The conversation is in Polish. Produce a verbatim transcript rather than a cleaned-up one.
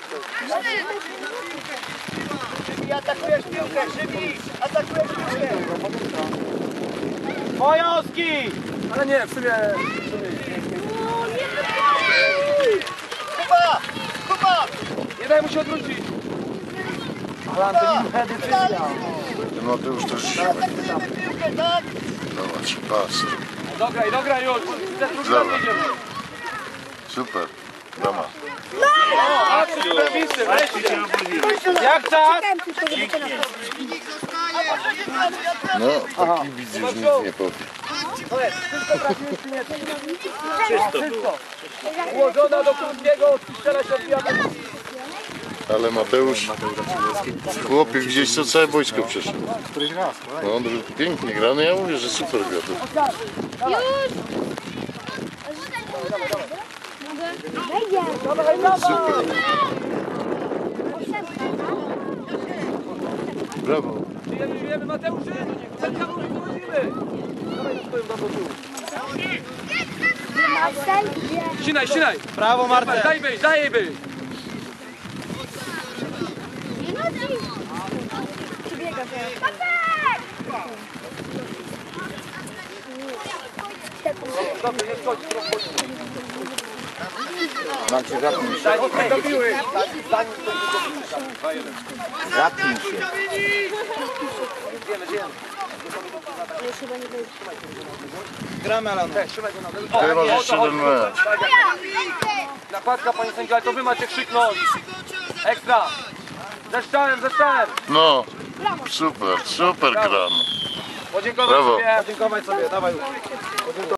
Szybi, atakujesz piłkę, Szybi! Atakujesz piłkę! Wojowski! Ale nie, w sumie... Kuba! Kuba! Nie daj mu się odwrócić! Ale to nie decyzja. Mateusz też... Atakujemy piłkę, tak? Zobacz, patrz. Dograj, dograj już! Ten drugi Zobacz. nie idziemy. Super. Brama. A, przy prawicy, weźcie! Jak czas? No, taki widzisz, nic nie powie. Czysto. Ułożona do krótkiego, strzela się odbijamy. Ale Mateusz, chłopiec gdzieś co całe wojsko przeszedł. Któryś raz, No, on był pięknie grany, ja mówię, że super gra. Super. Brawo. Żyjemy, żyjemy, Mateuszy! Ten kamur wychodzimy! Dawaj na swoją nogą tyłu. Ścinaj, ścinaj! Brawo, Marcel! Daj wyjść, daj jej wyjść! Dobrze, nie schodzi, Macie, zapnij się. daj okej, do piły! Zapnij się. Wiemy, wiemy. Gramy, Alano. Trzymaj go na dole. Chyba, że jeszcze jeden mecz. Nakładka, panie sędzio, ale to wy macie krzyknąć. Ekstra! Ze szczałem, ze szczałem! No, super, super gram. Podziękować Brawo. sobie. Dziękować sobie, dawaj.